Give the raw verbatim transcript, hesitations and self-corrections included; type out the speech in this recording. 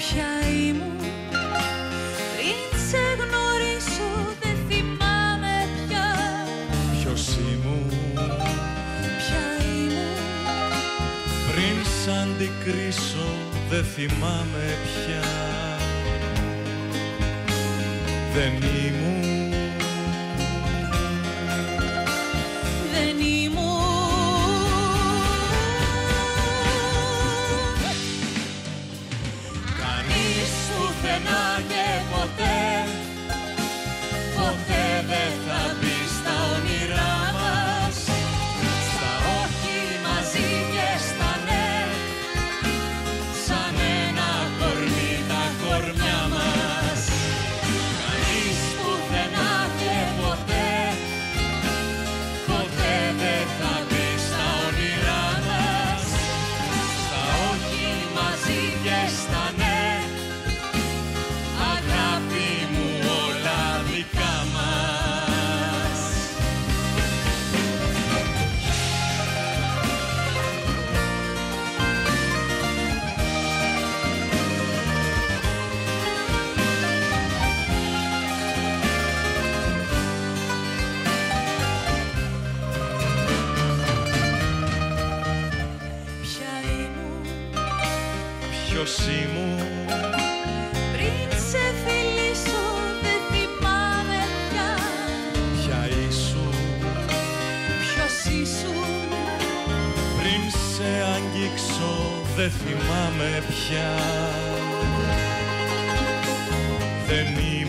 Ποια ήμουν πριν σε γνωρίσω, δεν θυμάμαι πια. Ποιος ήμουν, Ποια ήμουν πριν σ' αντικρίσω, δεν θυμάμαι πια. Δεν ήμουν, δεν ήμουν. κανείς πουθενά και ποτέ, ποτέ δεν θα μπει στα όνειρά μας, Στα όχι μαζί και στα ναι, σαν ένα κορμί τα κορμιά μας. Κανείς πουθενά και ποτέ, ποτέ δεν θα μπει στα όνειρά μας, στα όχι μαζί και στα ναι, αγάπη μου όλα δικά μας. Ποια ήμουν Ποιος ήμουν, πριν σε φιλήσω, δεν θυμάμαι πια. ποια ήσουν, Ποιος ήσουν, πριν σε αγγίξω, δεν θυμάμαι πια. Δεν ήμουν,